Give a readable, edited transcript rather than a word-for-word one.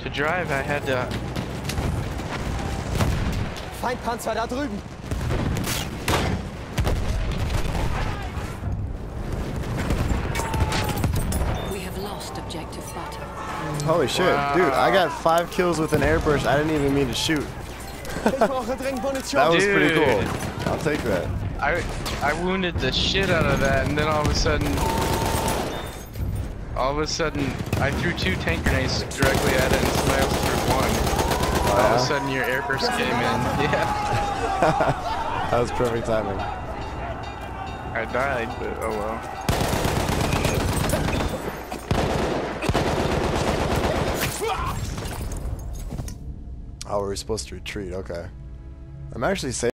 to drive. I had to. Feindpanzer da drüben. We have lost objective butter. Holy shit, Wow. dude! I got 5 kills with an airburst. I didn't even mean to shoot. Ich brauche dringend Munition. That was pretty Dude. cool. I'll take that. I wounded the shit out of that, and then all of a sudden, I threw 2 tank grenades directly at it, and somebody else threw 1. All of a sudden, your airburst came in. Yeah. That was perfect timing. I died, but oh well. Oh, we were supposed to retreat. Okay. I'm actually safe.